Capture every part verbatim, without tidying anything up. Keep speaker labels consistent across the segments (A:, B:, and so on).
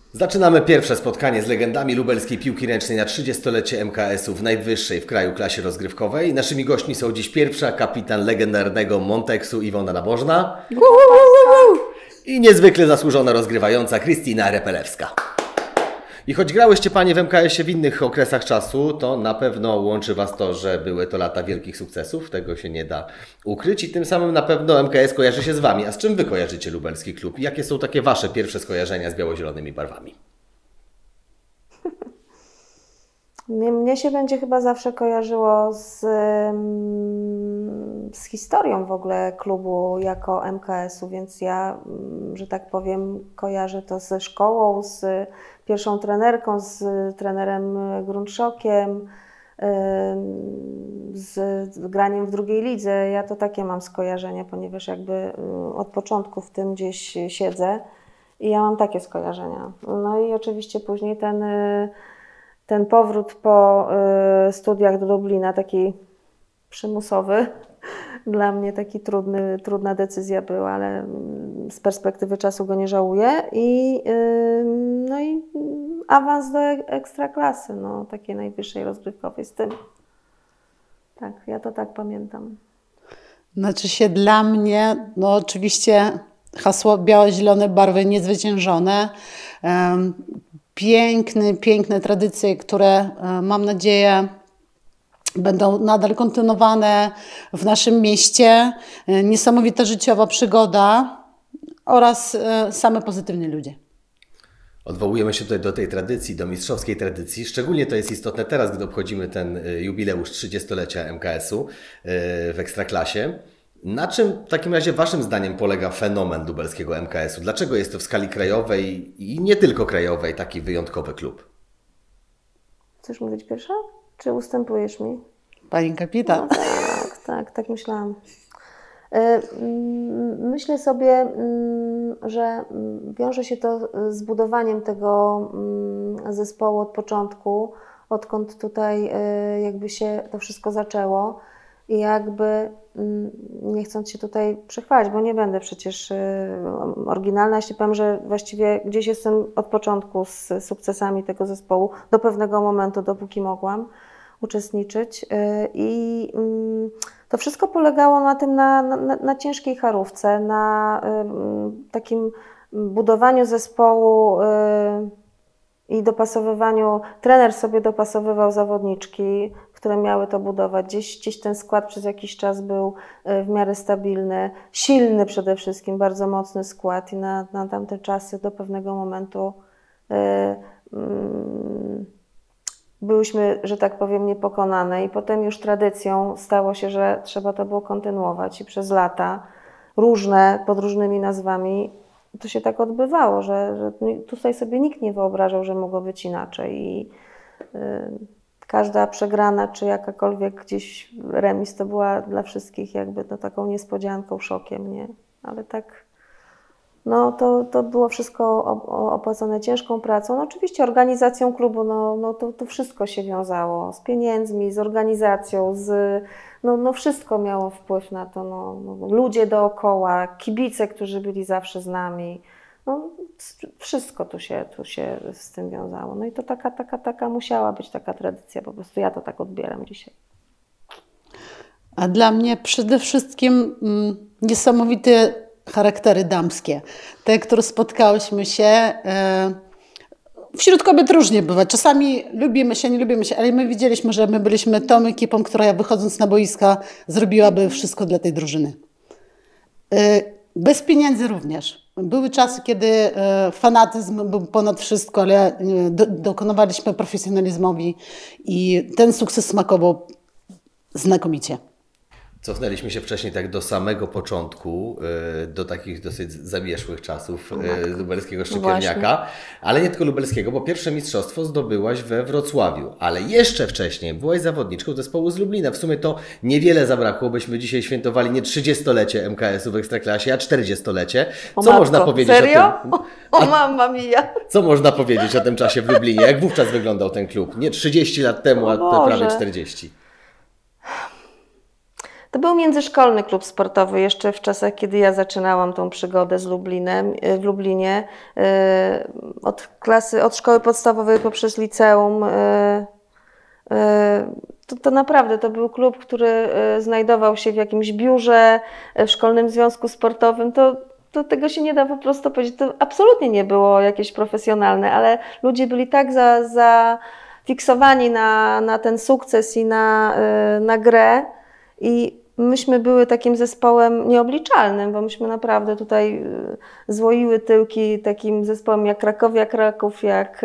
A: Zaczynamy pierwsze spotkanie z legendami lubelskiej piłki ręcznej na trzydziestolecie M K S-u w najwyższej w kraju klasie rozgrywkowej. Naszymi gośćmi są dziś pierwsza kapitan legendarnego Monteksu Iwona Nabożna i niezwykle zasłużona rozgrywająca Krystyna Repelewska. I choć grałyście Panie w M K S-ie w innych okresach czasu, to na pewno łączy Was to, że były to lata wielkich sukcesów, tego się nie da ukryć i tym samym na pewno M K S kojarzy się z Wami. A z czym Wy kojarzycie lubelski klub? I jakie są takie Wasze pierwsze skojarzenia z biało-zielonymi barwami?
B: Mnie, mnie się będzie chyba zawsze kojarzyło z, z historią w ogóle klubu jako M K S-u, więc ja, że tak powiem, kojarzę to ze szkołą, z pierwszą trenerką, z trenerem Grundszokiem, z graniem w drugiej lidze. Ja to takie mam skojarzenia, ponieważ jakby od początku w tym gdzieś siedzę i ja mam takie skojarzenia. No i oczywiście później ten Ten powrót po y, studiach do Lublina, taki przymusowy, dla mnie taki trudny, trudna decyzja była, ale z perspektywy czasu go nie żałuję. I, y, no i awans do ekstraklasy, no, takiej najwyższej rozgrywkowej z tym. Tak, ja to tak pamiętam.
C: Znaczy się dla mnie, no oczywiście hasło biało-zielone barwy niezwyciężone. Um, Piękne, piękne tradycje, które mam nadzieję będą nadal kontynuowane w naszym mieście. Niesamowita życiowa przygoda oraz same pozytywni ludzie.
A: Odwołujemy się tutaj do tej tradycji, do mistrzowskiej tradycji. Szczególnie to jest istotne teraz, gdy obchodzimy ten jubileusz trzydziestolecia M K S-u w Ekstraklasie. Na czym w takim razie Waszym zdaniem polega fenomen lubelskiego M K S-u? Dlaczego jest to w skali krajowej i nie tylko krajowej taki wyjątkowy klub?
B: Chcesz mówić pierwsza? Czy ustępujesz mi?
C: Pani kapitan.
B: No, tak, tak, tak myślałam. Myślę sobie, że wiąże się to z budowaniem tego zespołu od początku, odkąd tutaj jakby się to wszystko zaczęło. I jakby, nie chcąc się tutaj przechwalić, bo nie będę przecież oryginalna, jeśli powiem, że właściwie gdzieś jestem od początku z sukcesami tego zespołu, do pewnego momentu, dopóki mogłam uczestniczyć. I to wszystko polegało na tym, na, na, na ciężkiej charówce, na takim budowaniu zespołu i dopasowywaniu. Trener sobie dopasowywał zawodniczki, które miały to budować. Gdzieś, gdzieś ten skład przez jakiś czas był w miarę stabilny, silny przede wszystkim, bardzo mocny skład i na, na tamte czasy do pewnego momentu y, y, byłyśmy, że tak powiem, niepokonane i potem już tradycją stało się, że trzeba to było kontynuować i przez lata różne, pod różnymi nazwami to się tak odbywało, że, że tutaj sobie nikt nie wyobrażał, że mogło być inaczej i y, każda przegrana, czy jakakolwiek gdzieś remis, to była dla wszystkich jakby no, taką niespodzianką, szokiem, nie? Ale tak, no to, to było wszystko opłacone ciężką pracą. No, oczywiście organizacją klubu, no, no to, to wszystko się wiązało z pieniędzmi, z organizacją, z, no, no wszystko miało wpływ na to. No, no, ludzie dookoła, kibice, którzy byli zawsze z nami. No, wszystko tu się, tu się z tym wiązało. No i to taka, taka, taka musiała być taka tradycja, po prostu ja to tak odbieram dzisiaj.
C: A dla mnie przede wszystkim mm, niesamowite charaktery damskie. Te, które spotkałyśmy się, e, wśród kobiet różnie bywa. Czasami lubimy się, nie lubimy się, ale my widzieliśmy, że my byliśmy tą ekipą, która wychodząc na boiska zrobiłaby wszystko dla tej drużyny. E, bez pieniędzy również. Były czasy, kiedy e, fanatyzm był ponad wszystko, ale e, do, dokonywaliśmy profesjonalizmowi i ten sukces smakował znakomicie.
A: Cofnęliśmy się wcześniej tak do samego początku, do takich dosyć zamieszłych czasów lubelskiego szczypiorniaka, no ale nie tylko lubelskiego, bo pierwsze mistrzostwo zdobyłaś we Wrocławiu, ale jeszcze wcześniej byłaś zawodniczką zespołu z Lublina. W sumie to niewiele zabrakło, byśmy dzisiaj świętowali nie trzydziestolecie M K S-u w Ekstraklasie, a czterdziestolecie. Co
B: o matko,
A: można powiedzieć
B: serio?
A: o tym?
B: O, o mamma mia!
A: Co można powiedzieć o tym czasie w Lublinie? Jak wówczas wyglądał ten klub? Nie trzydzieści lat temu, a prawie czterdzieści.
B: To był międzyszkolny klub sportowy jeszcze w czasach, kiedy ja zaczynałam tą przygodę z Lublinem, w Lublinie. Od klasy, od szkoły podstawowej poprzez liceum. To, to naprawdę to był klub, który znajdował się w jakimś biurze, w szkolnym związku sportowym. To, to tego się nie da po prostu powiedzieć. To absolutnie nie było jakieś profesjonalne, ale ludzie byli tak za, zafiksowani na, na ten sukces i na, na grę. I myśmy były takim zespołem nieobliczalnym, bo myśmy naprawdę tutaj złoiły tyłki takim zespołem jak Krakowia, Kraków, jak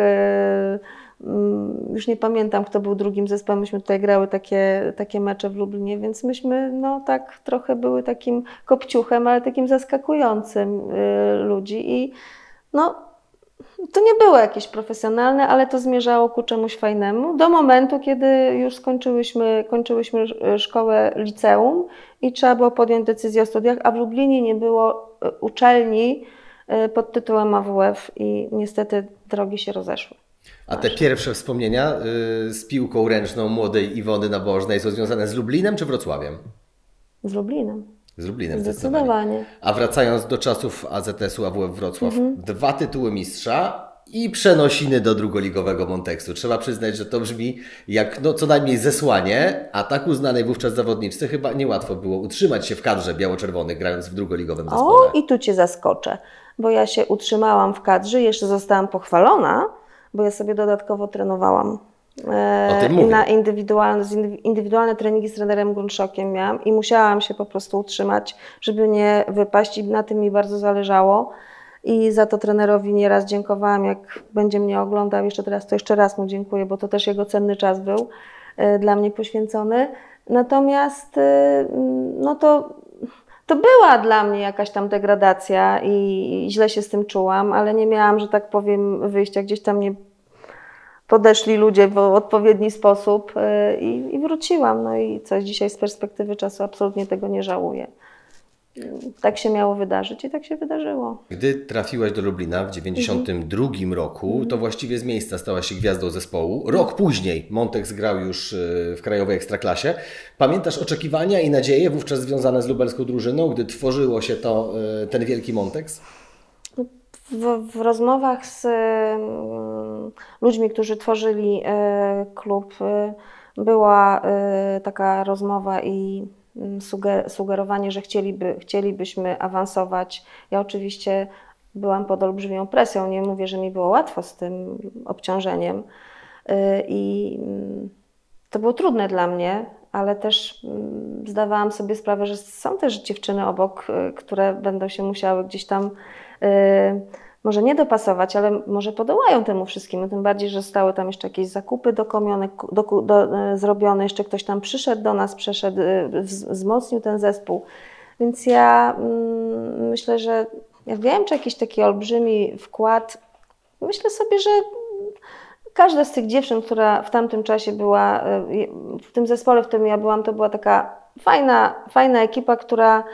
B: już nie pamiętam, kto był drugim zespołem, myśmy tutaj grały takie, takie mecze w Lublinie, więc myśmy no tak trochę były takim kopciuchem, ale takim zaskakującym ludzi i no to nie było jakieś profesjonalne, ale to zmierzało ku czemuś fajnemu do momentu, kiedy już skończyłyśmy, kończyłyśmy szkołę liceum i trzeba było podjąć decyzję o studiach, a w Lublinie nie było uczelni pod tytułem A W F i niestety drogi się rozeszły.
A: A te pierwsze wspomnienia y, z piłką ręczną młodej Iwony Nabożnej są związane z Lublinem czy Wrocławiem?
B: Z Lublinem.
A: Z Lublinem
B: zdecydowanie.
A: zdecydowanie. A wracając do czasów A Z S-u A W F Wrocław, mhm. dwa tytuły mistrza i przenosiny do drugoligowego Monteksu. Trzeba przyznać, że to brzmi jak no, co najmniej zesłanie, a tak uznanej wówczas zawodniczce chyba niełatwo było utrzymać się w kadrze biało-czerwonych, grając w drugoligowym zespole.
B: O, i tu Cię zaskoczę, bo ja się utrzymałam w kadrze, jeszcze zostałam pochwalona, bo ja sobie dodatkowo trenowałam.
A: O tym
B: I na indywidualne, indywidualne treningi z trenerem Grunszokiem miałam i musiałam się po prostu utrzymać, żeby nie wypaść i na tym mi bardzo zależało. I za to trenerowi nieraz dziękowałam, jak będzie mnie oglądał jeszcze teraz, to jeszcze raz mu dziękuję, bo to też jego cenny czas był dla mnie poświęcony. Natomiast no to, to była dla mnie jakaś tam degradacja i źle się z tym czułam, ale nie miałam, że tak powiem, wyjścia. Gdzieś tam nie podeszli ludzie w odpowiedni sposób i, i wróciłam. No i coś dzisiaj z perspektywy czasu absolutnie tego nie żałuję. Tak się miało wydarzyć i tak się wydarzyło.
A: Gdy trafiłaś do Lublina w dziewięćdziesiątym drugim mm. roku, to właściwie z miejsca stałaś się gwiazdą zespołu. Rok później Monteks grał już w krajowej ekstraklasie. Pamiętasz oczekiwania i nadzieje wówczas związane z lubelską drużyną, gdy tworzyło się to, ten wielki Monteks?
B: W, w rozmowach z ludźmi, którzy tworzyli klub, była taka rozmowa i sugerowanie, że chcieliby, chcielibyśmy awansować. Ja oczywiście byłam pod olbrzymią presją, nie mówię, że mi było łatwo z tym obciążeniem i to było trudne dla mnie, ale też zdawałam sobie sprawę, że są też dziewczyny obok, które będą się musiały gdzieś tam może nie dopasować, ale może podołają temu wszystkiemu, tym bardziej, że zostały tam jeszcze jakieś zakupy dokomione, do, do, zrobione, jeszcze ktoś tam przyszedł do nas, przeszedł, wzmocnił ten zespół. Więc ja mm, myślę, że ja wiem, czy jakiś taki olbrzymi wkład, myślę sobie, że każda z tych dziewczyn, która w tamtym czasie była, w tym zespole, w którym ja byłam, to była taka fajna, fajna ekipa, która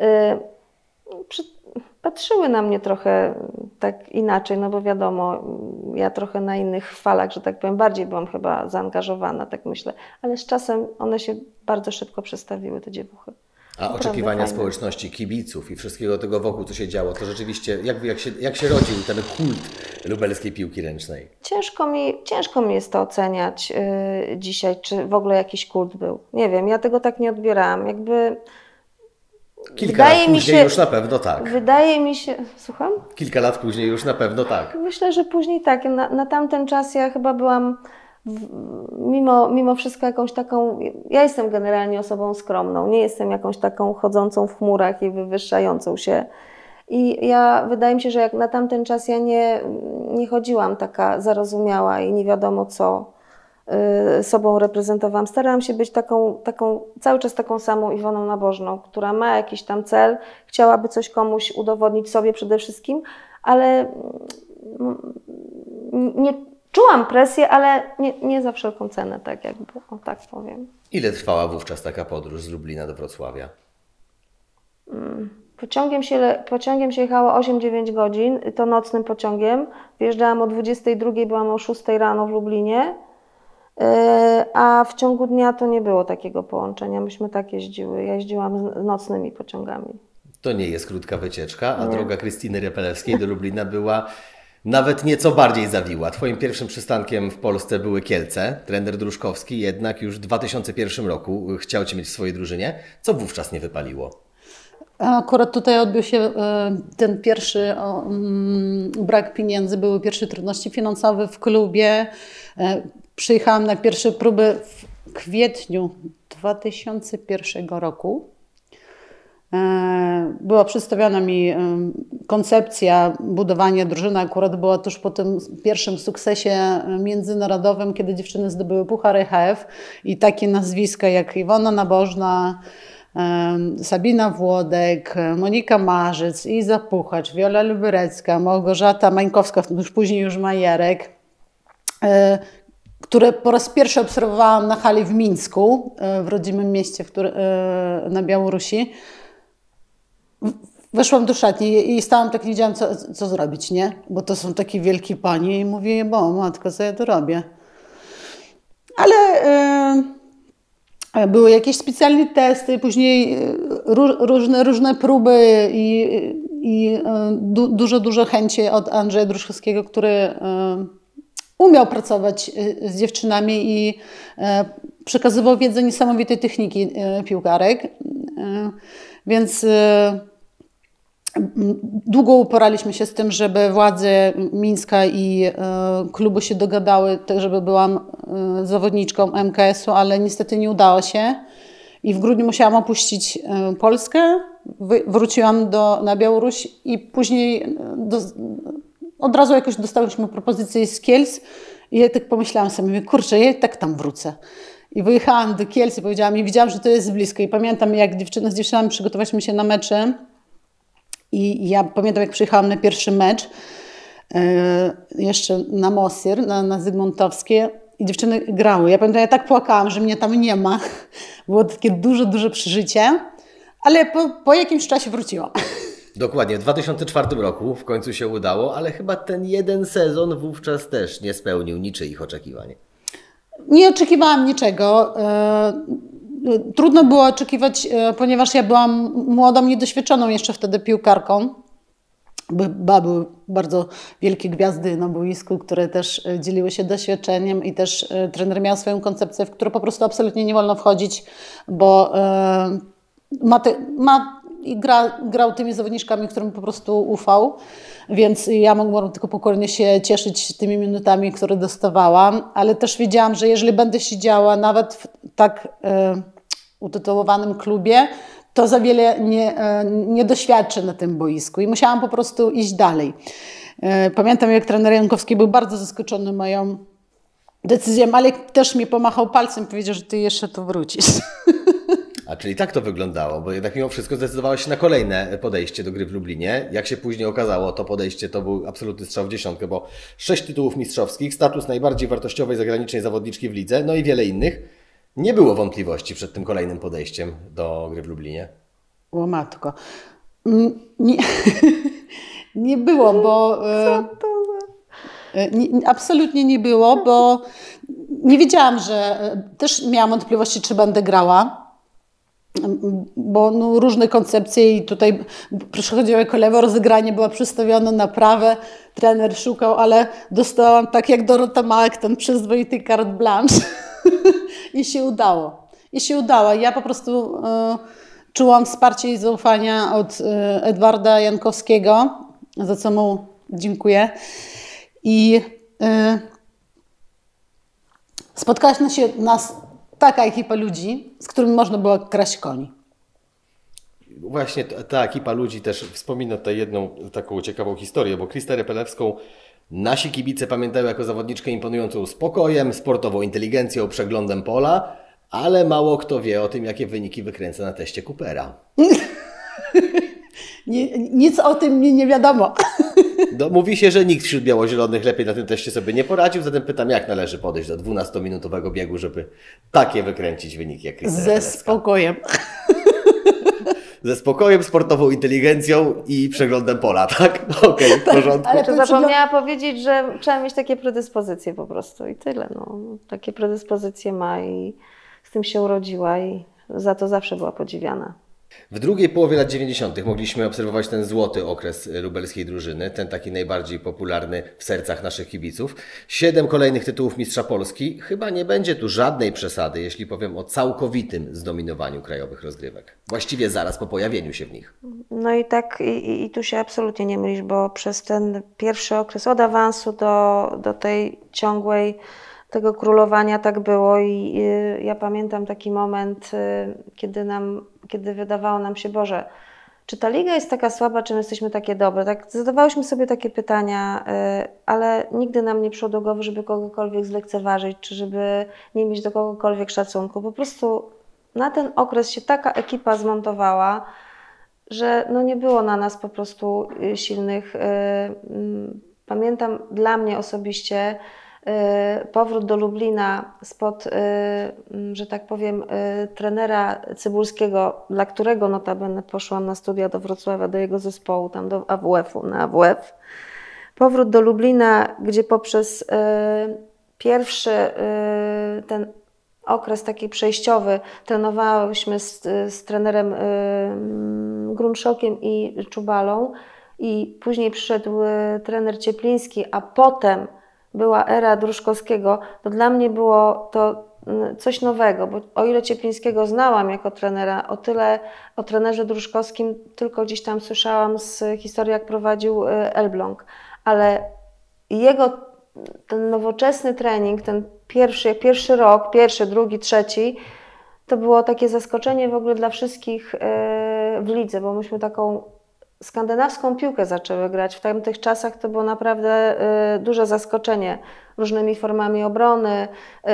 B: y, przy, patrzyły na mnie trochę tak inaczej, no bo wiadomo, ja trochę na innych falach, że tak powiem, bardziej byłam chyba zaangażowana, tak myślę, ale z czasem one się bardzo szybko przestawiły, te dziewuchy.
A: A Naprawdę oczekiwania fajne. Społeczności, kibiców i wszystkiego tego wokół, co się działo, to rzeczywiście, jak, jak, się, jak się rodził ten kult lubelskiej piłki ręcznej?
B: Ciężko mi, ciężko mi jest to oceniać yy, dzisiaj, czy w ogóle jakiś kult był. Nie wiem, ja tego tak nie odbierałam, jakby...
A: Kilka wydaje lat później się, już na pewno tak.
B: Wydaje mi się... Słucham?
A: Kilka lat później już na pewno tak.
B: Myślę, że później tak. Na, na tamten czas ja chyba byłam w, mimo, mimo wszystko jakąś taką... Ja jestem generalnie osobą skromną. Nie jestem jakąś taką chodzącą w chmurach i wywyższającą się. I ja wydaje mi się, że jak na tamten czas ja nie, nie chodziłam taka zarozumiała i nie wiadomo co sobą reprezentowałam. Starałam się być taką, taką, cały czas taką samą Iwoną Nabożną, która ma jakiś tam cel, chciałaby coś komuś udowodnić, sobie przede wszystkim, ale nie czułam presji, ale nie, nie za wszelką cenę, tak jakby, o tak powiem.
A: Ile trwała wówczas taka podróż z Lublina do Wrocławia?
B: Pociągiem się, pociągiem się jechało osiem dziewięć godzin, to nocnym pociągiem. Wjeżdżałam o dwudziestej drugiej, byłam o szóstej rano w Lublinie. a w ciągu dnia to nie było takiego połączenia. Myśmy tak jeździły. Ja jeździłam z nocnymi pociągami.
A: To nie jest krótka wycieczka, a
B: Nie.
A: droga Krystyny Repelewskiej do Lublina była nawet nieco bardziej zawiła. Twoim pierwszym przystankiem w Polsce były Kielce. Trener Druszkowski jednak już w dwa tysiące pierwszym roku chciał Cię mieć w swojej drużynie. Co wówczas nie wypaliło?
C: Akurat tutaj odbył się e, ten pierwszy o, mm, brak pieniędzy, były pierwsze trudności finansowe w klubie. E, Przyjechałam na pierwsze próby w kwietniu dwa tysiące pierwszego roku. E, Była przedstawiona mi e, koncepcja budowania drużyny. Akurat była tuż po tym pierwszym sukcesie międzynarodowym, kiedy dziewczyny zdobyły Puchar E H F i takie nazwiska jak Iwona Nabożna, Sabina Włodek, Monika Marzyc, Iza Puchacz, Wiola Luberecka, Małgorzata Mańkowska, już później już Majerek, które po raz pierwszy obserwowałam na hali w Mińsku, w rodzimym mieście w który, na Białorusi. Weszłam do szatni i stałam tak, nie wiedziałam co, co zrobić, nie? Bo to są takie wielkie panie i mówię, bo matko, co ja tu robię? Ale... Yy... Były jakieś specjalne testy, później różne, różne próby i, i du, dużo, dużo chęci od Andrzeja Druszkowskiego, który umiał pracować z dziewczynami i przekazywał wiedzę niesamowitej techniki piłkarek. Więc długo uporaliśmy się z tym, żeby władze Mińska i e, klubu się dogadały, tak żeby byłam e, zawodniczką M K S u, ale niestety nie udało się. I w grudniu musiałam opuścić e, Polskę, wy, wróciłam do, na Białoruś i później do, od razu jakoś dostałyśmy propozycję z Kielc i ja tak pomyślałam sobie, mówię, kurczę, ja tak tam wrócę. I wyjechałam do Kielc i powiedziałam, i widziałam, że to jest blisko. I pamiętam, jak dziewczyny z dziewczynami przygotowaliśmy się na mecze. I ja pamiętam, jak przyjechałam na pierwszy mecz, yy, jeszcze na Mosir, na, na Zygmuntowskie i dziewczyny grały. Ja pamiętam, ja tak płakałam, że mnie tam nie ma. Było takie duże, duże przeżycie, ale po, po jakimś czasie wróciłam.
A: Dokładnie, w dwa tysiące czwartym roku w końcu się udało, ale chyba ten jeden sezon wówczas też nie spełnił niczyich oczekiwań.
C: Nie oczekiwałam niczego. Trudno było oczekiwać, ponieważ ja byłam młodą, niedoświadczoną jeszcze wtedy piłkarką. Były bardzo wielkie gwiazdy na boisku, które też dzieliły się doświadczeniem i też trener miał swoją koncepcję, w którą po prostu absolutnie nie wolno wchodzić, bo ma, te, ma i gra, grał tymi zawodniczkami, którym po prostu ufał, więc ja mogłam tylko pokornie się cieszyć tymi minutami, które dostawałam, ale też wiedziałam, że jeżeli będę siedziała nawet w tak e, utytułowanym klubie, to za wiele nie, e, nie doświadczę na tym boisku i musiałam po prostu iść dalej. E, pamiętam, jak trener Jankowski był bardzo zaskoczony moją decyzją, ale też mi pomachał palcem i powiedział, że ty jeszcze tu wrócisz.
A: A czyli tak to wyglądało, bo jednak mimo wszystko zdecydowałaś się na kolejne podejście do gry w Lublinie. Jak się później okazało, to podejście to był absolutny strzał w dziesiątkę, bo sześć tytułów mistrzowskich, status najbardziej wartościowej zagranicznej zawodniczki w lidze, no i wiele innych. Nie było wątpliwości przed tym kolejnym podejściem do gry w Lublinie.
C: O matko. Nie, nie było, bo...
B: Co to za...
C: Nie, absolutnie nie było, bo nie wiedziałam, że... Też miałam wątpliwości, czy będę grała. Bo no, różne koncepcje i tutaj przychodziło jako lewe rozegranie, była przystawiona na prawe, trener szukał, ale dostałam tak jak Dorota Małek, ten przyzwoity carte blanche i się udało. I się udało. Ja po prostu e, czułam wsparcie i zaufania od e, Edwarda Jankowskiego, za co mu dziękuję. I e, spotkałaś się nas taka ekipa ludzi, z którymi można było kraść koni.
A: Właśnie ta, ta ekipa ludzi też wspomina tutaj jedną taką ciekawą historię, bo Krystę Repelewską nasi kibice pamiętają jako zawodniczkę imponującą spokojem, sportową inteligencją, przeglądem pola, ale mało kto wie o tym, jakie wyniki wykręca na teście Coopera.
C: Nie, nic o tym mi nie wiadomo.
A: No, mówi się, że nikt wśród biało-zielonych lepiej na tym teście sobie nie poradził, zatem pytam, jak należy podejść do dwunastominutowego biegu, żeby takie wykręcić wyniki jak Krystę
C: Ze
A: Repelewska.
C: spokojem.
A: Ze spokojem, sportową inteligencją i przeglądem pola, tak? Okej, okay, w porządku.
B: Ale to zapomniała powiedzieć, że trzeba mieć takie predyspozycje po prostu i tyle. No. Takie predyspozycje ma i z tym się urodziła i za to zawsze była podziwiana.
A: W drugiej połowie lat dziewięćdziesiątych mogliśmy obserwować ten złoty okres lubelskiej drużyny, ten taki najbardziej popularny w sercach naszych kibiców. Siedem kolejnych tytułów Mistrza Polski. Chyba nie będzie tu żadnej przesady, jeśli powiem o całkowitym zdominowaniu krajowych rozgrywek. Właściwie zaraz po pojawieniu się w nich.
B: No i tak, i, i tu się absolutnie nie mylisz, bo przez ten pierwszy okres od awansu do, do tej ciągłej tego królowania tak było i, i ja pamiętam taki moment, kiedy nam, kiedy wydawało nam się, Boże, czy ta liga jest taka słaba, czy my jesteśmy takie dobre? Tak, zadawałyśmy sobie takie pytania, ale nigdy nam nie przyszło do głowy, żeby kogokolwiek zlekceważyć, czy żeby nie mieć do kogokolwiek szacunku. Po prostu na ten okres się taka ekipa zmontowała, że no nie było na nas po prostu silnych. Pamiętam dla mnie osobiście powrót do Lublina spod, że tak powiem, trenera Cybulskiego, dla którego notabene poszłam na studia do Wrocławia, do jego zespołu, tam do A W F-u, na A W F. Powrót do Lublina, gdzie poprzez pierwszy ten okres taki przejściowy trenowałyśmy z, z trenerem Grunszokiem i Czubalą i później przyszedł trener Ciepliński, a potem była era Druszkowskiego, to dla mnie było to coś nowego, bo o ile Cieplińskiego znałam jako trenera, o tyle o trenerze Druszkowskim tylko gdzieś tam słyszałam z historii, jak prowadził Elbląg, ale jego ten nowoczesny trening, ten pierwszy, pierwszy rok, pierwszy, drugi, trzeci, to było takie zaskoczenie w ogóle dla wszystkich w lidze, bo myśmy taką skandynawską piłkę zaczęły grać. W tamtych czasach to było naprawdę y, duże zaskoczenie różnymi formami obrony,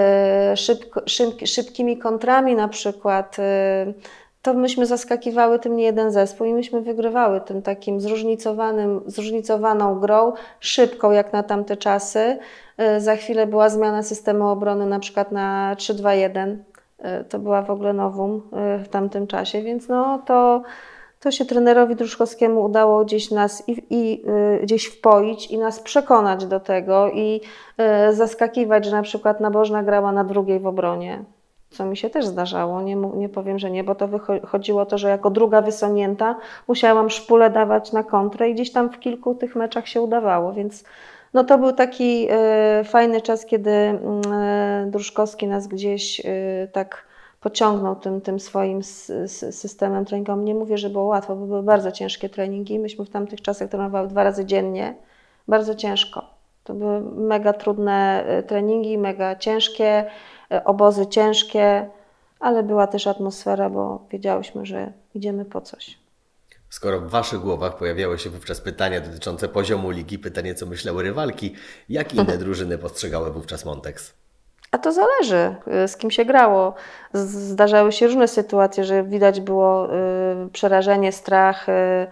B: y, szybko, szyb, szybkimi kontrami na przykład. Y, to myśmy zaskakiwały tym nie jeden zespół i myśmy wygrywały tym takim zróżnicowanym, zróżnicowaną grą, szybką jak na tamte czasy. Y, za chwilę była zmiana systemu obrony na przykład na trzy dwa jeden. Y, to była w ogóle novum y, w tamtym czasie, więc no to To się trenerowi Druszkowskiemu udało gdzieś nas i, i y, gdzieś wpoić i nas przekonać do tego i y, zaskakiwać, że na przykład Nabożna grała na drugiej w obronie, co mi się też zdarzało, nie, nie powiem, że nie, bo to chodziło o to, że jako druga wysunięta musiałam szpulę dawać na kontrę i gdzieś tam w kilku tych meczach się udawało, więc no to był taki y, fajny czas, kiedy y, Druszkowski nas gdzieś y, tak pociągnął tym, tym swoim systemem treningowym. Nie mówię, że było łatwo, bo były bardzo ciężkie treningi. Myśmy w tamtych czasach trenowały dwa razy dziennie. Bardzo ciężko. To były mega trudne treningi, mega ciężkie, obozy ciężkie, ale była też atmosfera, bo wiedziałyśmy, że idziemy po coś.
A: Skoro w Waszych głowach pojawiały się wówczas pytania dotyczące poziomu ligi, pytanie co myślały rywalki, jak inne drużyny postrzegały wówczas Montex?
B: A to zależy, z kim się grało. Zdarzały się różne sytuacje, że widać było przerażenie, strach,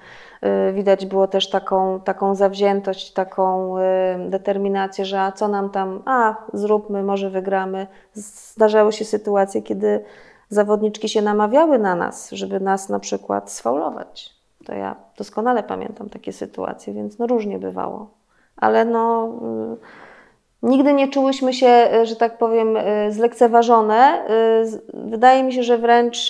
B: widać było też taką, taką zawziętość, taką determinację, że a co nam tam, a zróbmy, może wygramy. Zdarzały się sytuacje, kiedy zawodniczki się namawiały na nas, żeby nas na przykład sfaulować. To ja doskonale pamiętam takie sytuacje, więc no różnie bywało. Ale no... Nigdy nie czułyśmy się, że tak powiem, zlekceważone. Wydaje mi się, że wręcz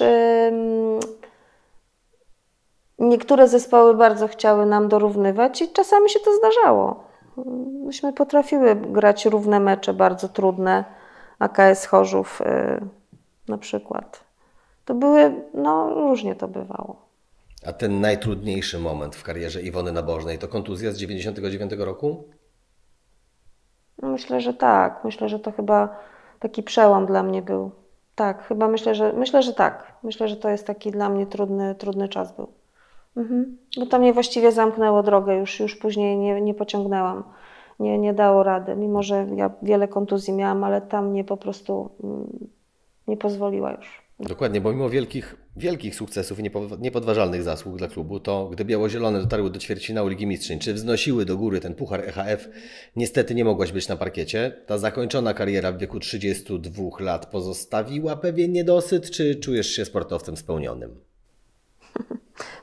B: niektóre zespoły bardzo chciały nam dorównywać i czasami się to zdarzało. Myśmy potrafiły grać równe mecze, bardzo trudne, A K S Chorzów na przykład. To były, no różnie to bywało.
A: A ten najtrudniejszy moment w karierze Iwony Nabożnej to kontuzja z dziewięćdziesiątego dziewiątego roku?
B: Myślę, że tak. Myślę, że to chyba taki przełom dla mnie był. Tak, chyba myślę, że myślę, że tak. Myślę, że to jest taki dla mnie trudny, trudny czas był. Mhm. Bo to mnie właściwie zamknęło drogę, już, już później nie, nie pociągnęłam. Nie, nie dało rady, mimo że ja wiele kontuzji miałam, ale tam mnie po prostu nie pozwoliła już.
A: Dokładnie, bo mimo wielkich, wielkich sukcesów i niepodważalnych zasług dla klubu, to gdy biało-zielone dotarły do ćwierćfinału Ligi Mistrzyń, czy wznosiły do góry ten puchar E H F, niestety nie mogłaś być na parkiecie. Ta zakończona kariera w wieku trzydziestu dwóch lat pozostawiła pewien niedosyt, czy czujesz się sportowcem spełnionym?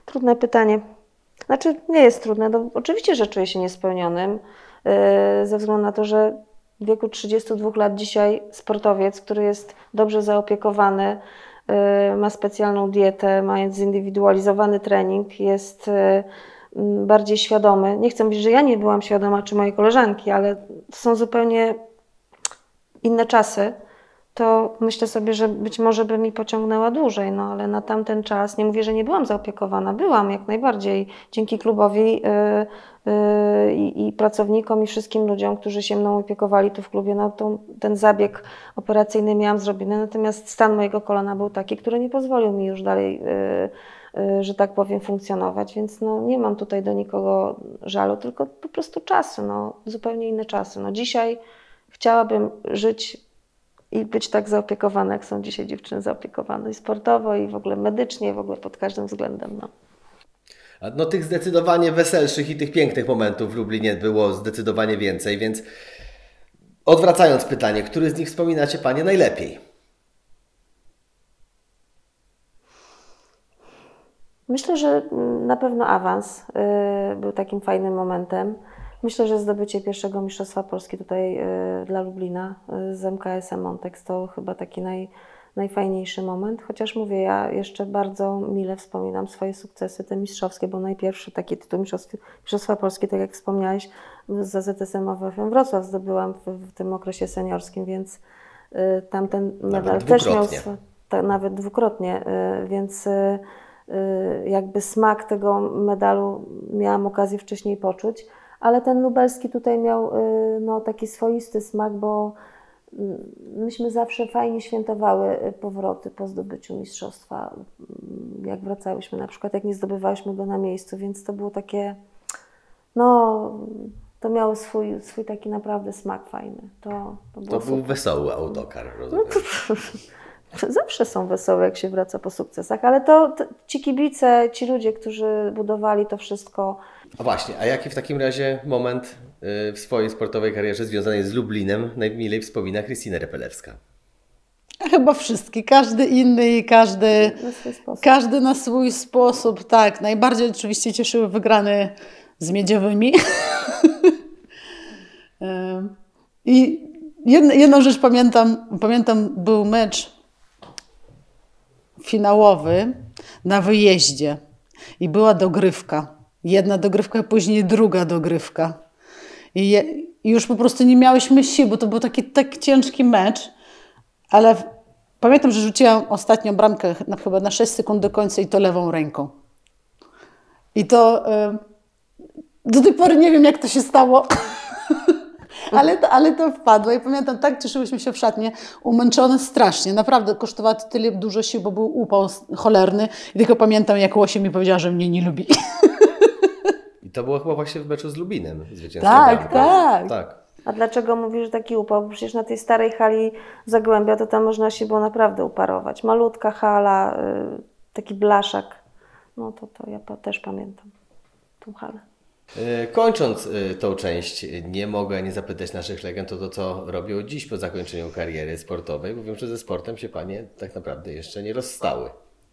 B: Trudne pytanie. Znaczy, nie jest trudne. No, oczywiście, że czuję się niespełnionym, yy, ze względu na to, że w wieku trzydziestu dwóch lat dzisiaj sportowiec, który jest dobrze zaopiekowany, yy, ma specjalną dietę, ma zindywidualizowany trening, jest yy, bardziej świadomy. Nie chcę mówić, że ja nie byłam świadoma, czy moje koleżanki, ale to są zupełnie inne czasy. To myślę sobie, że być może by mi pociągnęła dłużej, no ale na tamten czas, nie mówię, że nie byłam zaopiekowana, byłam jak najbardziej, dzięki klubowi yy, yy, i pracownikom i wszystkim ludziom, którzy się mną opiekowali tu w klubie, no to ten zabieg operacyjny miałam zrobiony, natomiast stan mojego kolana był taki, który nie pozwolił mi już dalej, yy, yy, że tak powiem, funkcjonować, więc no nie mam tutaj do nikogo żalu, tylko po prostu czasy, no zupełnie inne czasy. No dzisiaj chciałabym żyć i być tak zaopiekowana, jak są dzisiaj dziewczyny zaopiekowane i sportowo, i w ogóle medycznie, i w ogóle pod każdym względem. No.
A: A no tych zdecydowanie weselszych i tych pięknych momentów w Lublinie było zdecydowanie więcej, więc odwracając pytanie, który z nich wspominacie Panie najlepiej?
B: Myślę, że na pewno awans yy, był takim fajnym momentem. Myślę, że zdobycie pierwszego Mistrzostwa Polski tutaj y, dla Lublina y, z M K S-em Montex to chyba taki naj, najfajniejszy moment. Chociaż mówię, ja jeszcze bardzo mile wspominam swoje sukcesy, te mistrzowskie, bo najpierwszy taki tytuł Mistrzostwa Polski, tak jak wspomniałeś, z A Z S-em A W F-em Wrocław zdobyłam w, w tym okresie seniorskim, więc y, tamten medal też miał ta, nawet dwukrotnie, y, więc y, y, jakby smak tego medalu miałam okazję wcześniej poczuć. Ale ten lubelski tutaj miał no, taki swoisty smak, bo myśmy zawsze fajnie świętowały powroty po zdobyciu mistrzostwa, jak wracałyśmy, na przykład jak nie zdobywałyśmy go na miejscu, więc to było takie, no to miało swój, swój taki naprawdę smak fajny. To, to, było
A: to był wesoły autokar, rozumiem. No
B: to, zawsze są wesołe, jak się wraca po sukcesach, ale to, to ci kibice, ci ludzie, którzy budowali to wszystko.
A: A właśnie, a jaki w takim razie moment w swojej sportowej karierze związanej z Lublinem najmilej wspomina Krystyna Repelewska?
C: Chyba wszystkie, każdy inny i każdy
B: na swój sposób.
C: Każdy na swój sposób, tak. Najbardziej oczywiście cieszyły wygrane z Miedziowymi. I jedno, jedną rzecz pamiętam, pamiętam, był mecz finałowy na wyjeździe i była dogrywka. Jedna dogrywka, a później druga dogrywka. I, je, i już po prostu nie miałyśmy sił, bo to był taki tak ciężki mecz, ale w, pamiętam, że rzuciłam ostatnią bramkę na, chyba na sześć sekund do końca i to lewą ręką. I to y, do tej pory nie wiem, jak to się stało, ale, to, ale to wpadło. I pamiętam, tak cieszyłyśmy się w szatnie, umęczone strasznie. Naprawdę kosztowało to tyle dużo sił, bo był upał cholerny. I tylko pamiętam, jak Łosie mi powiedziała, że mnie nie lubi.
A: I to było chyba właśnie w meczu z Lubinem zwycięstwo.
C: Tak, tak,
A: tak.
B: A dlaczego mówisz, że taki upał? Bo przecież na tej starej hali Zagłębia to tam można się było naprawdę uparować. Malutka hala, yy, taki blaszak. No to, to ja pa, też pamiętam tą halę.
A: Kończąc tą część, nie mogę nie zapytać naszych legend o to, co robią dziś po zakończeniu kariery sportowej, bo wiem, że ze sportem się Panie tak naprawdę jeszcze nie rozstały.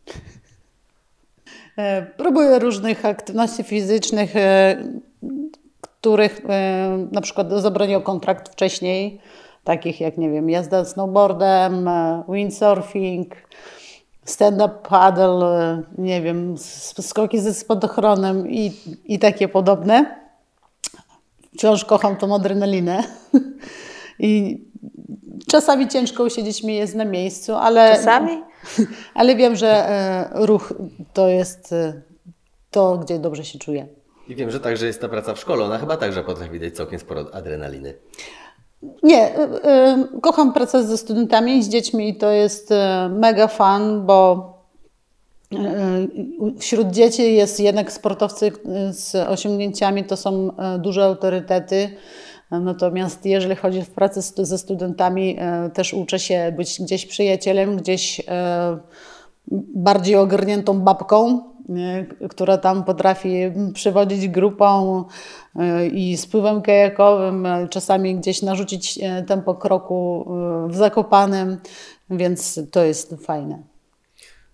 C: Próbuję różnych aktywności fizycznych, których na przykład zabronił kontrakt wcześniej, takich jak, nie wiem, jazda snowboardem, windsurfing, stand-up paddle, nie wiem, skoki ze spadochronem i, i takie podobne. Wciąż kocham tą adrenalinę. I czasami ciężko usiedzieć mi jest na miejscu, ale...
B: Czasami?
C: Ale wiem, że ruch to jest to, gdzie dobrze się czuję.
A: I wiem, że także jest ta praca w szkole. Ona chyba także potrafi dać całkiem sporo adrenaliny.
C: Nie, y, y, kocham pracę ze studentami i z dziećmi i to jest y, mega fun, bo y, y, wśród dzieci jest jednak sportowcy z osiągnięciami, to są y, duże autorytety. Natomiast jeżeli chodzi o pracę ze studentami, y, też uczę się być gdzieś przyjacielem, gdzieś y, bardziej ogarniętą babką, y, która tam potrafi przewodzić grupą y, i z pływem kajakowym, y, czasami gdzieś narzucić y, tempo kroku y, w Zakopanem, więc to jest fajne.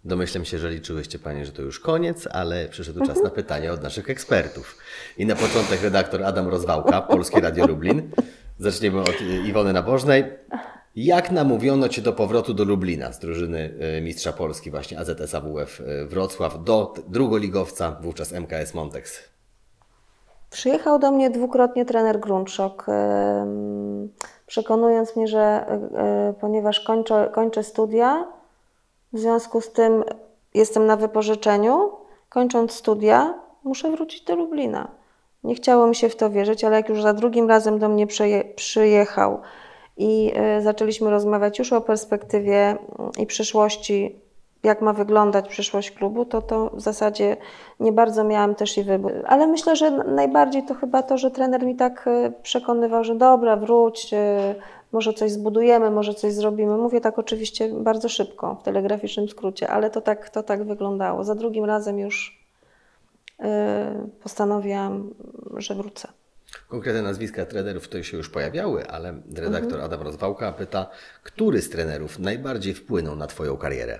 A: Domyślam się, że liczyłyście Panie, że to już koniec, ale przyszedł czas na pytania od naszych ekspertów. I na początek redaktor Adam Rozwałka, Polskie Radio Lublin. Zaczniemy od Iwony Nabożnej. Jak namówiono Cię do powrotu do Lublina z drużyny mistrza Polski, właśnie A Z S A W F Wrocław, do drugoligowca, wówczas M K S Montex?
B: Przyjechał do mnie dwukrotnie trener Grundszok, przekonując mnie, że ponieważ kończę, kończę studia, w związku z tym jestem na wypożyczeniu, kończąc studia, muszę wrócić do Lublina. Nie chciało mi się w to wierzyć, ale jak już za drugim razem do mnie przyjechał i zaczęliśmy rozmawiać już o perspektywie i przyszłości, jak ma wyglądać przyszłość klubu, to to w zasadzie nie bardzo miałam też i wybór. Ale myślę, że najbardziej to chyba to, że trener mi tak przekonywał, że dobra, wróć, może coś zbudujemy, może coś zrobimy. Mówię tak oczywiście bardzo szybko, w telegraficznym skrócie, ale to tak, to tak wyglądało. Za drugim razem już yy, postanowiłam, że wrócę.
A: Konkretne nazwiska trenerów tutaj się już pojawiały, ale redaktor mhm. Adam Rozwałka pyta, który z trenerów najbardziej wpłynął na Twoją karierę?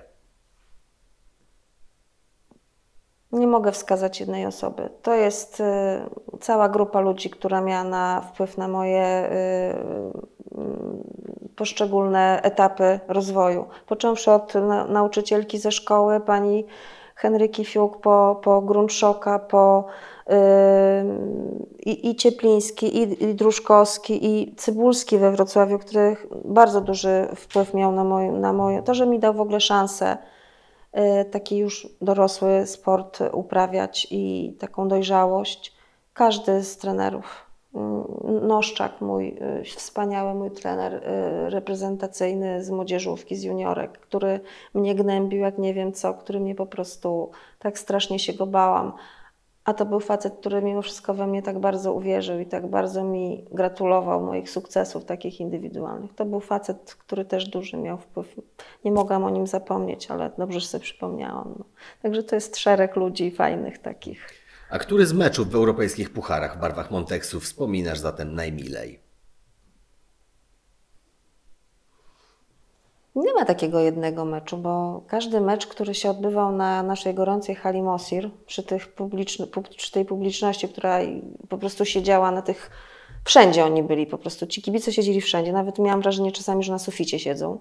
B: Nie mogę wskazać jednej osoby. To jest y, cała grupa ludzi, która miała na, wpływ na moje y, y, poszczególne etapy rozwoju. Począwszy od na, nauczycielki ze szkoły, pani Henryki Fiuk, po, po Grundszoka, po y, i, i Ciepliński, i, i Druszkowski, i Cybulski we Wrocławiu, który bardzo duży wpływ miał na moje, na moje to, że mi dał w ogóle szansę taki już dorosły sport uprawiać i taką dojrzałość. Każdy z trenerów, Noszczak mój, wspaniały mój trener reprezentacyjny z młodzieżówki, z juniorek, który mnie gnębił jak nie wiem co, który mnie po prostu tak strasznie się go bałam. A to był facet, który mimo wszystko we mnie tak bardzo uwierzył i tak bardzo mi gratulował moich sukcesów takich indywidualnych. To był facet, który też duży miał wpływ. Nie mogłam o nim zapomnieć, ale dobrze, że sobie przypomniałam. No. Także to jest szereg ludzi fajnych takich.
A: A który z meczów w europejskich pucharach w barwach Montexu wspominasz zatem najmilej?
B: Nie ma takiego jednego meczu, bo każdy mecz, który się odbywał na naszej gorącej hali Mosir, przy, tych publiczny, przy tej publiczności, która po prostu siedziała na tych... Wszędzie oni byli po prostu, ci kibice siedzieli wszędzie. Nawet miałam wrażenie czasami, że na suficie siedzą.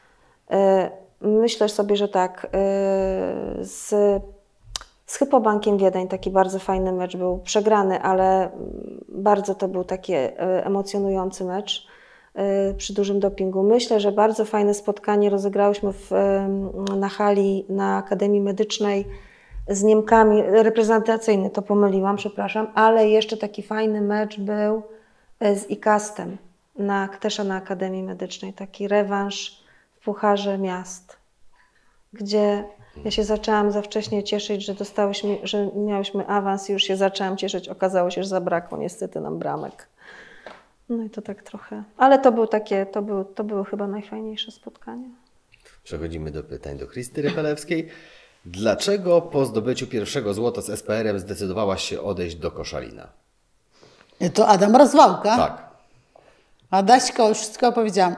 B: Myślę sobie, że tak, z, z Hypobankiem Wiedeń taki bardzo fajny mecz był, przegrany, ale bardzo to był taki emocjonujący mecz przy dużym dopingu. Myślę, że bardzo fajne spotkanie rozegrałyśmy w, na hali na Akademii Medycznej z Niemkami, reprezentacyjny, to pomyliłam, przepraszam, ale jeszcze taki fajny mecz był z IKAST-em, na, też na Akademii Medycznej, taki rewanż w Pucharze Miast, gdzie ja się zaczęłam za wcześnie cieszyć, że dostałyśmy, że miałyśmy awans i już się zaczęłam cieszyć, okazało się, że zabrakło niestety nam bramek. No i to tak trochę, ale to, był takie, to, był, to były chyba najfajniejsze spotkania.
A: Przechodzimy do pytań do Krysty Rypelewskiej. Dlaczego po zdobyciu pierwszego złota z S P R em zdecydowałaś się odejść do Koszalina?
C: To Adam Rozwałka?
A: Tak.
C: Adaśka, już wszystko opowiedziałam.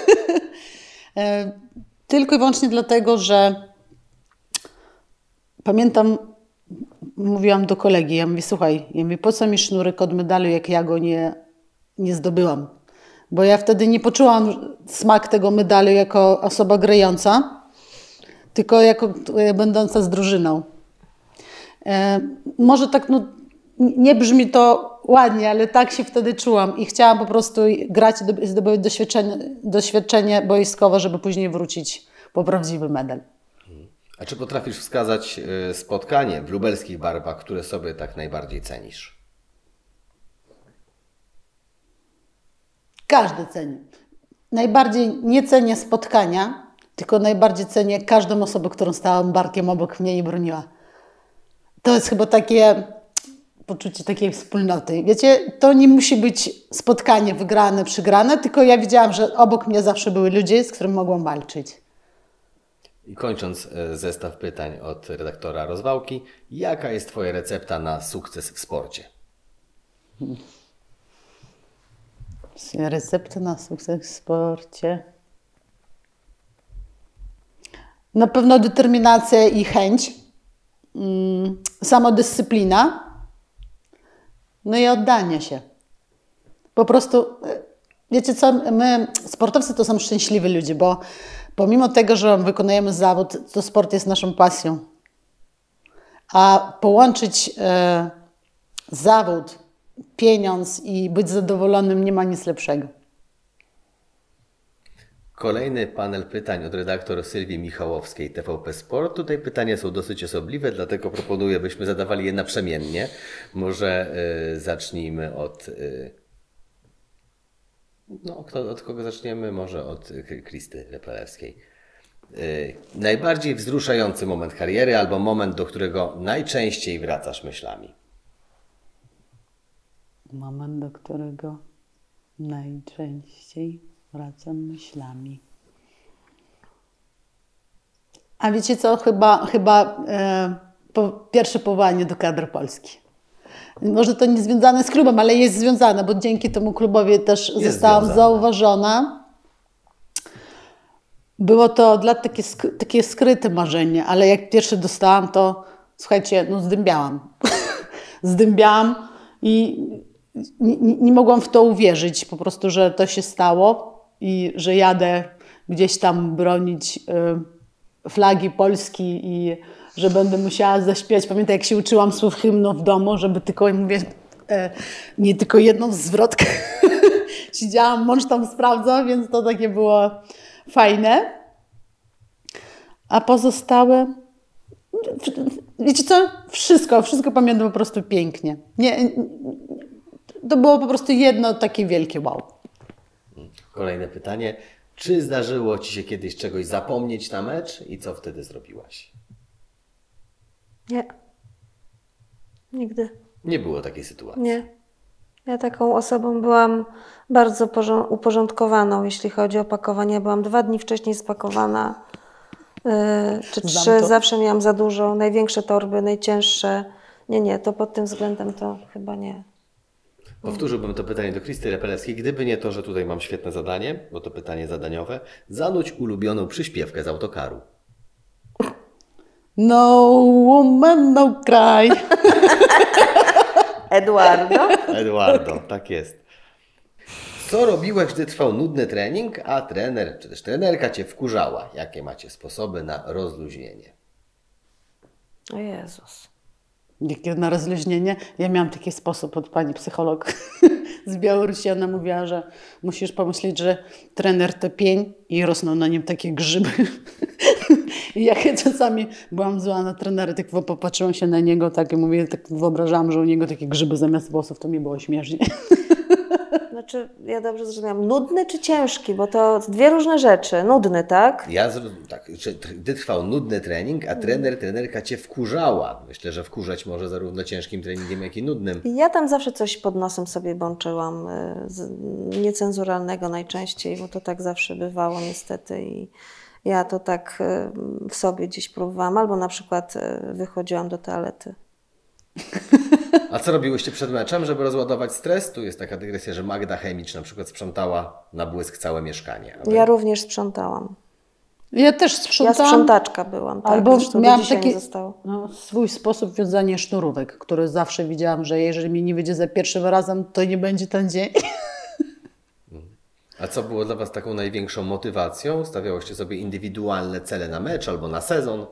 C: Tylko i wyłącznie dlatego, że pamiętam, mówiłam do kolegi, ja mówię, słuchaj, ja mówię, po co mi sznurek od medalu, jak ja go nie, nie zdobyłam? Bo ja wtedy nie poczułam smak tego medalu jako osoba grająca, tylko jako będąca z drużyną. E, może tak, no, nie brzmi to ładnie, ale tak się wtedy czułam i chciałam po prostu grać i zdobywać doświadczenie, doświadczenie boiskowe, żeby później wrócić po prawdziwy medal.
A: A czy potrafisz wskazać spotkanie w lubelskich barwach, które sobie tak najbardziej cenisz?
C: Każdy ceni. Najbardziej nie cenię spotkania, tylko najbardziej cenię każdą osobę, którą stała barkiem obok mnie i broniła. To jest chyba takie poczucie takiej wspólnoty. Wiecie, to nie musi być spotkanie wygrane, przegrane, tylko ja widziałam, że obok mnie zawsze były ludzie, z którymi mogłam walczyć.
A: I kończąc zestaw pytań od redaktora Rozwałki, jaka jest Twoja recepta na sukces w sporcie?
C: Recepta na sukces w sporcie. Na pewno determinacja i chęć, mm, samodyscyplina, no i oddanie się. Po prostu, wiecie co, my sportowcy to są szczęśliwi ludzie, bo pomimo tego, że wykonujemy zawód, to sport jest naszą pasją. A połączyć e, zawód, pieniądz i być zadowolonym nie ma nic lepszego.
A: Kolejny panel pytań od redaktor Sylwii Michałowskiej, T V P Sport. Tutaj pytania są dosyć osobliwe, dlatego proponuję, byśmy zadawali je naprzemiennie. Może y, zacznijmy od... Y, no, kto, od kogo zaczniemy? Może od Kristy Repelewskiej. Y, najbardziej wzruszający moment kariery albo moment, do którego najczęściej wracasz myślami?
C: Moment, do którego najczęściej wracam myślami. A wiecie co? Chyba, chyba e, po, pierwsze powołanie do kadry Polski. Może to nie związane z klubem, ale jest związane, bo dzięki temu klubowi też
A: jest
C: zostałam
A: związane.
C: zauważona. Było to dla takie, sk- takie skryte marzenie, ale jak pierwsze dostałam, to słuchajcie, no zdębiałam. zdębiałam i nie, nie, nie mogłam w to uwierzyć po prostu, że to się stało i że jadę gdzieś tam bronić y, flagi Polski i że będę musiała zaśpiewać. Pamiętam, jak się uczyłam słów hymnu w domu, żeby tylko, mówię, e, nie tylko jedną zwrotkę. Siedziałam, mąż tam sprawdzał, więc to takie było fajne. A pozostałe, wiecie co? Wszystko, wszystko pamiętam po prostu pięknie. Nie, to było po prostu jedno takie wielkie wow.
A: Kolejne pytanie. Czy zdarzyło Ci się kiedyś czegoś zapomnieć na mecz i co wtedy zrobiłaś?
B: Nie. Nigdy.
A: Nie było takiej sytuacji.
B: Nie. Ja taką osobą byłam bardzo porząd- uporządkowaną, jeśli chodzi o pakowanie. Byłam dwa dni wcześniej spakowana, yy, czy
C: Znam
B: trzy.
C: to.
B: Zawsze miałam za dużo, największe torby, najcięższe. Nie, nie, to pod tym względem to chyba nie.
A: Powtórzyłbym to pytanie do Kristy Repelewskiej. Gdyby nie to, że tutaj mam świetne zadanie, bo to pytanie zadaniowe, zanudź ulubioną przyśpiewkę z autokaru.
C: No woman, no cry.
B: Eduardo?
A: Eduardo, tak jest. Co robiłeś, gdy trwał nudny trening, a trener czy też trenerka Cię wkurzała? Jakie macie sposoby na rozluźnienie?
B: O Jezus.
C: Jakie na rozluźnienie. Ja miałam taki sposób od pani psycholog z Białorusi. Ona mówiła, że musisz pomyśleć, że trener to pień i rosną na nim takie grzyby. I jak ja czasami byłam zła na trenera, tak popatrzyłam się na niego tak i mówię, tak wyobrażałam, że u niego takie grzyby zamiast włosów, to mi było śmiesznie.
B: Znaczy, ja dobrze zrozumiałam. Nudny czy ciężki? Bo to dwie różne rzeczy. Nudny, tak?
A: Ja zro- tak, że tr- gdy trwał nudny trening, a trener, trenerka Cię wkurzała. Myślę, że wkurzać może zarówno ciężkim treningiem, jak i nudnym.
B: Ja tam zawsze coś pod nosem sobie bączyłam, y, z, niecenzuralnego najczęściej, bo to tak zawsze bywało niestety i ja to tak y, w sobie gdzieś próbowałam, albo na przykład y, wychodziłam do toalety.
A: A co robiłyście przed meczem, żeby rozładować stres? Tu jest taka dygresja, że Magda Chemicz na przykład sprzątała na błysk całe mieszkanie. A wy-
B: Ja również sprzątałam.
C: Ja też
B: Ja
C: sprzątałam.
B: sprzątaczka byłam, tak?
C: Albo
B: Zresztą do
C: miałam
B: dzisiaj
C: taki
B: mi zostało.
C: no, swój sposób wiązania sznurówek, który zawsze widziałam, że jeżeli mi nie wyjdzie za pierwszym razem, to nie będzie ten dzień.
A: A co było dla Was taką największą motywacją? Stawiałyście sobie indywidualne cele na mecz albo na sezon?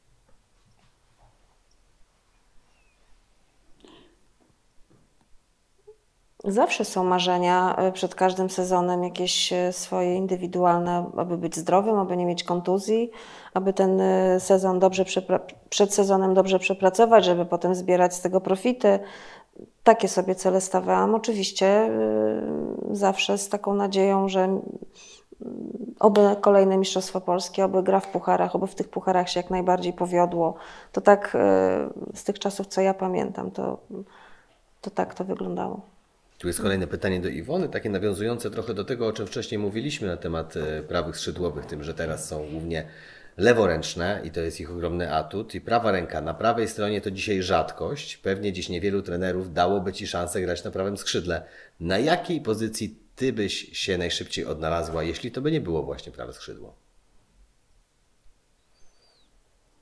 B: Zawsze są marzenia y, przed każdym sezonem, jakieś y, swoje indywidualne, aby być zdrowym, aby nie mieć kontuzji, aby ten y, sezon dobrze przepra- przed sezonem dobrze przepracować, żeby potem zbierać z tego profity. Takie sobie cele stawiałam. Oczywiście y, zawsze z taką nadzieją, że y, oby kolejne Mistrzostwo Polskie, oby gra w pucharach, oby w tych pucharach się jak najbardziej powiodło. To tak y, z tych czasów, co ja pamiętam, to, to tak to wyglądało.
A: Tu jest kolejne pytanie do Iwony, takie nawiązujące trochę do tego, o czym wcześniej mówiliśmy na temat e, prawych skrzydłowych, tym, że teraz są głównie leworęczne i to jest ich ogromny atut. I prawa ręka na prawej stronie to dzisiaj rzadkość. Pewnie dziś niewielu trenerów dałoby Ci szansę grać na prawym skrzydle. Na jakiej pozycji Ty byś się najszybciej odnalazła, jeśli to by nie było właśnie prawe skrzydło?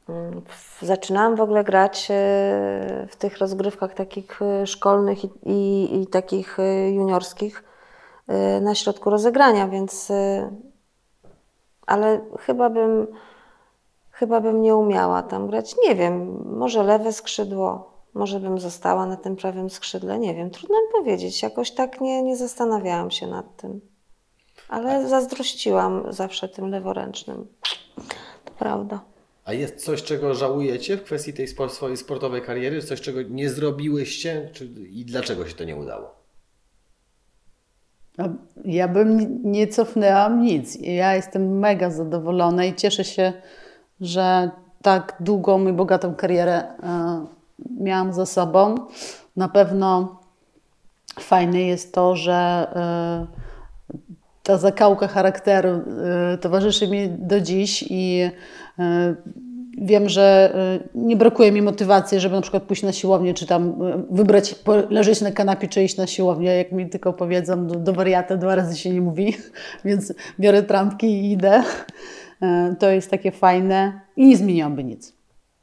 B: w- zaczynałam w ogóle grać e, w tych rozgrywkach takich e, szkolnych i, i, i takich e, juniorskich e, na środku rozegrania, więc e, ale chyba bym, chyba bym nie umiała tam grać. Nie wiem, może lewe skrzydło, może bym została na tym prawym skrzydle, nie wiem, trudno mi powiedzieć. Jakoś tak nie, nie zastanawiałam się nad tym. Ale zazdrościłam zawsze tym leworęcznym. To prawda.
A: A jest coś, czego żałujecie w kwestii tej spo, swojej sportowej kariery? Coś, czego nie zrobiłyście? Czy, I dlaczego się to nie udało?
C: A ja bym nie cofnęłam nic. Ja jestem mega zadowolona i cieszę się, że tak długą i bogatą karierę e, miałam za sobą. Na pewno fajne jest to, że e, ta zakałka charakteru e, towarzyszy mi do dziś i e, wiem, że e, nie brakuje mi motywacji, żeby na przykład pójść na siłownię, czy tam e, wybrać, po- leżeć na kanapie, czy iść na siłownię. Jak mi tylko powiedzą, do, do wariata dwa razy się nie mówi, więc biorę trampki i idę. E, To jest takie fajne i nie zmieniłabym nic.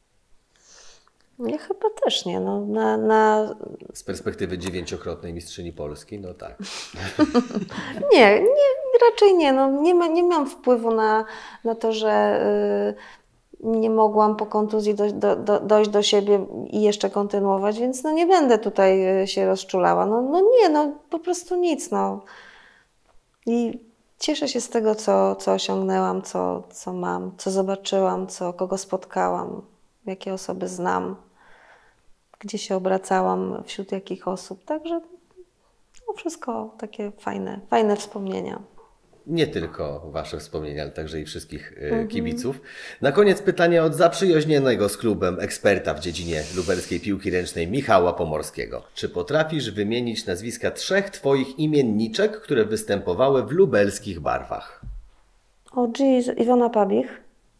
B: Ja chyba też nie. No, na, na...
A: Z perspektywy dziewięciokrotnej mistrzyni Polski, no tak.
B: Nie, nie, raczej nie. No, nie, ma, nie mam wpływu na, na to, że y, nie mogłam po kontuzji do, do, do, dojść do siebie i jeszcze kontynuować, więc no, nie będę tutaj y, się rozczulała. No, no nie, no po prostu nic. No. I cieszę się z tego, co, co osiągnęłam, co, co mam, co zobaczyłam, co, kogo spotkałam, jakie osoby znam, gdzie się obracałam, wśród jakich osób. Także no wszystko takie fajne, fajne wspomnienia.
A: Nie tylko Wasze wspomnienia, ale także i wszystkich y, kibiców. Na koniec pytanie od zaprzyjaźnionego z klubem eksperta w dziedzinie lubelskiej piłki ręcznej Michała Pomorskiego. Czy potrafisz wymienić nazwiska trzech Twoich imienniczek, które występowały w lubelskich barwach?
B: O Jeez, Iwona Pabich.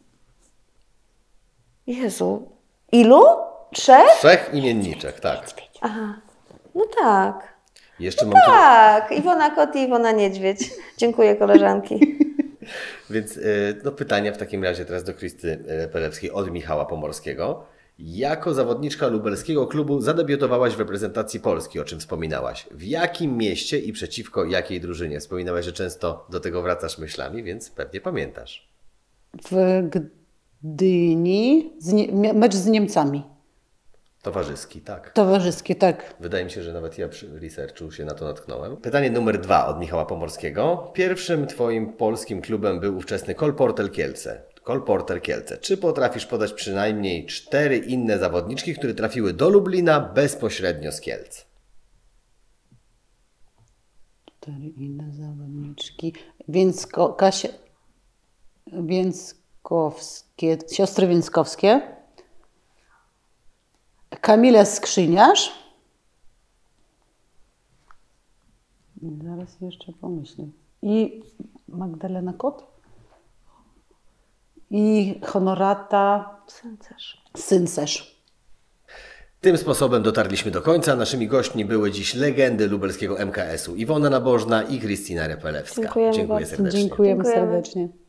B: Jezu, ilu? Trzech?
A: Trzech imienniczek, tak.
B: Aha, no tak.
A: Jeszcze mam tu,
B: Tak, Iwona Kot i Iwona Niedźwiedź. Dziękuję koleżanki.
A: więc y, no, pytania w takim razie teraz do Krysty y, Pelewskiej od Michała Pomorskiego. Jako zawodniczka lubelskiego klubu zadebiutowałaś w reprezentacji Polski, o czym wspominałaś. W jakim mieście i przeciwko jakiej drużynie? Wspominałaś, że często do tego wracasz myślami, więc pewnie pamiętasz.
C: W Gdyni z nie, mecz z Niemcami.
A: Towarzyski, tak.
C: Towarzyski, tak.
A: Wydaje mi się, że nawet ja przy researchu się na to natknąłem. Pytanie numer dwa od Michała Pomorskiego. Pierwszym Twoim polskim klubem był ówczesny Kolporter Kielce. Kolporter Kielce. Czy potrafisz podać przynajmniej cztery inne zawodniczki, które trafiły do Lublina bezpośrednio z Kielc?
C: Cztery inne zawodniczki. Więcko, Kasia, Więckowskie, siostry Więckowskie. Kamila Skrzyniarz. Zaraz jeszcze pomyślę. I Magdalena Kot. I Honorata
B: Sęcerz.
C: Syncerz.
A: Tym sposobem dotarliśmy do końca. Naszymi gośćmi były dziś legendy lubelskiego M K S u Iwona Nabożna i Krystyna Repelewska.
B: Dziękujemy
A: Dziękuję
B: bardzo.
A: serdecznie.
C: Dziękujemy
B: Dziękujemy.
C: serdecznie.